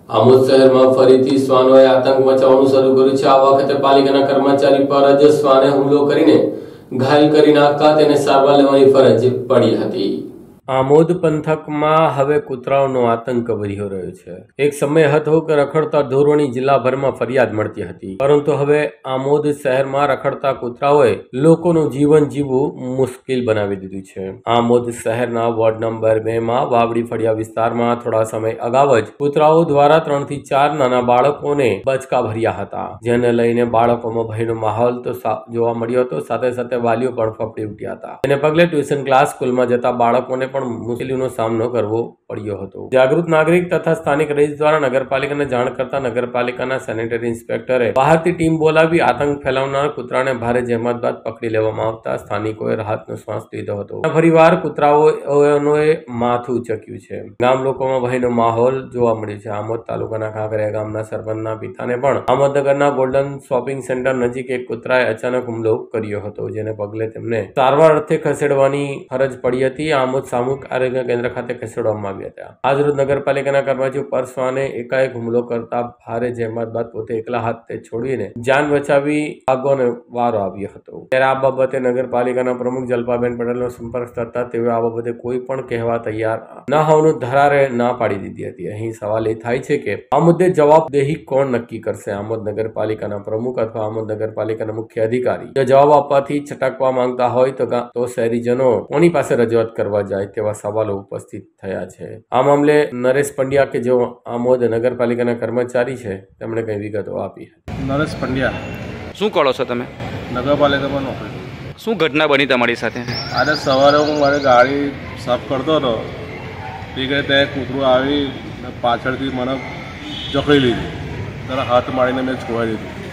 આમોદ શહેરમાં ફરીથી શ્વાનોએ આતંક મચાવવાનું શરૂ કર્યું છે। આ વખતે પાલિકાના કર્મચારી પર જ શ્વાને હુમલો કરીને ઘાયલ કરી નાખતા તેને સારવાર લેવાની ફરજ પડી હતી। આમોદ પંથકમાં હવે કૂતરાઓનો આતંક વધ્યો રહ્યો છે। એક સમય હતો કે રખડતા ઢોરોની જિલ્લાભરમાં ફરિયાદ મળતી હતી, પરંતુ હવે આમોદ શહેરમાં રખડતા કૂતરાઓએ લોકોનું જીવન જીવવું મુશ્કેલ બનાવી દીધું છે। આમોદ શહેરના વોર્ડ નંબર 2 માં વાવડી ફળિયા વિસ્તારમાં થોડા સમય અગાઉ જ કૂતરાઓ દ્વારા 3 થી 4 નાના બાળકોને બચકા ભર્યા હતા, જેને લઈને બાળકોમાં ભયનો માહોલ તો જોવા મળ્યો હતો। સાથે સાથે વાલીઓ પણ ફફડી ઉઠ્યા હતા। તેને પગલે ટ્યુશન ક્લાસ સ્કૂલમાં જતા બાળકોને પણ મુશ્કેલીનો સામનો કરવો પડ્યો હતો। જાગૃત નાગરિક તથા સ્થાનિક રહીશ દ્વારા નગરપાલિકાને જાણ કરતા નગરપાલિકાના સેનેટરી ઇન્સ્પેક્ટરે બહારથી ટીમ બોલાવી આતંક ફેલાવનાર કૂતરાને ભારે જહેમત બાદ પકડી લેવામાં આવતા સ્થાનિકોએ રાહતનો શ્વાસ લીધો હતો। ફરીવાર કૂતરાઓએ માથું ઉચક્યું છે। ગામ લોકોમાં ભયનો માહોલ જોવા મળ્યો છે। આમોદ તાલુકાના કાંકરિયા ગામના સરપંચના પિતાને પણ આમોદનગરના ગોલ્ડન શોપિંગ સેન્ટર નજીક એક કૂતરાએ અચાનક હુમલો કર્યો હતો, જેને પગલે તેમને સારવાર અર્થે ખસેડવાની ફરજ પડી હતી। આમોદ સામૂહિક આરોગ્ય કેન્દ્ર ખાતે ખસેડવામાં આવ્યા હતા। આજરોજ નગરપાલિકાના કર્મચારીઓ પર શ્વાને એકાએક હુમલો કરતા ભારે જહેમત બાદ પોતે એકલા હાથે છોડીને જાન બચાવી ભાગવાનો વારો આવ્યો હતો। ત્યારે આ બાબતે નગરપાલિકાના પ્રમુખ જલ્પાબેન પટેલનો સંપર્ક થતા તેઓ આ બાબતે કોઈ પણ કહેવા તૈયાર ન હોવાનું ધરારે ના પાડી દીધી હતી। અહીં સવાલ એ થાય છે કે આ મુદ્દે જવાબદેહી કોણ નક્કી કરશે? આમોદ નગરપાલિકાના પ્રમુખ અથવા આમોદ નગરપાલિકાના મુખ્ય અધિકારી? જો જવાબ આપવાથી છટકવા માંગતા હોય તો શહેરીજનો કોની પાસે રજૂઆત કરવા જાય તેવા સવાલો ઉપસ્થિત થયા છે। આ મામલે નરેશ પંડ્યા કે જેઓ આમોદ નગરપાલિકાના કર્મચારી છે, તેમણે કઈ વિગતો આપી। નરેશ પંડ્યા। શું કરો છો તમે? નગરપાલિકામાં નોકરી। શું ઘટના બની તમારી સાથે? આજે સવારે હું મારી ગાડી સાફ કરતો હતો, એ કે ત્યાં કૂતરું આવી પાછળથી મને જકડી લીધું, ત્યારે હાથ મારીને મેં છોડાવી દીધું।